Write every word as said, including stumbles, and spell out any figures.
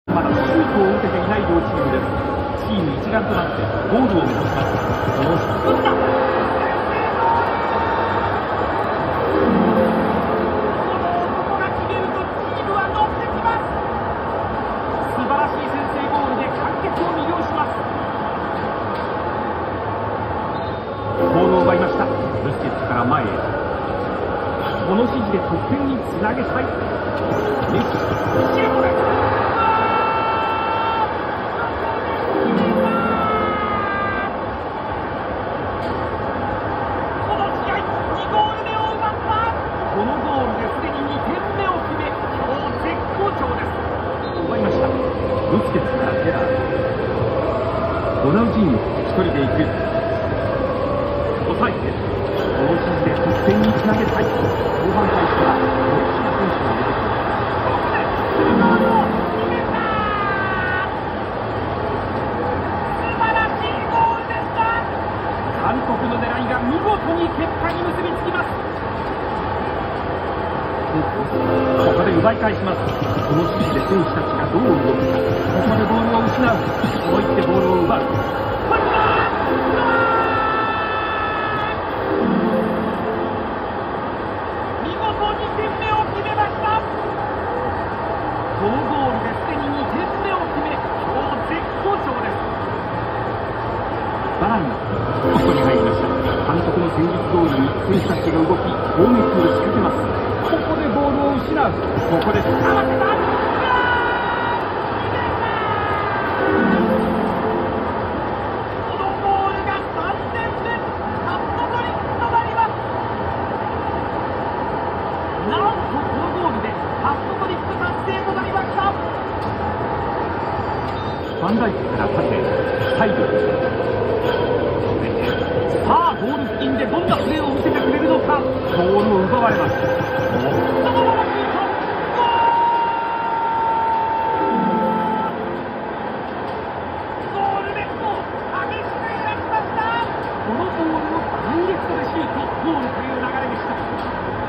まだシュートを打てていない両チームです。チーム一丸となってゴールを目指します。この打った奪いました。ブスケツから前へ。この指示で得点につなげたい。メッシ、シュートです。この試合にゴール目を奪った。このゴールですでににてんめを決め、今日絶好調です。奪いました。ブスケツからヘラー。ロナウジーニョ一人で行く。抑えて、この指示で得点につなげたい。後半開始からメッシの選手が出てきます。ここでゴールを決めた。素晴らしいゴールでした。監督の狙いが見事に結果に結びつきます。ここで奪い返します。この指示で選手たちがどう動くか。ここでボールを失う。そう言ってボールを奪う。このゴールですでににてんめを決め、今日絶好調です。バランがポストに入りました。監督の戦術通りに選手たちが動き、攻撃を仕掛けます。ここでボールを失う。ここで合わせた。このゴールがさんてんめ。ハットトリックとなります。なんとこのゴールでハットトリック達成となりました。ファンダイクから縦サイド。さあゴール付近でどんなプレーを見せてくれるのか。ボールを奪われます。ゴールネット激しく揺らしました。このボールをダイレクトでシュート、ゴールという流れでした。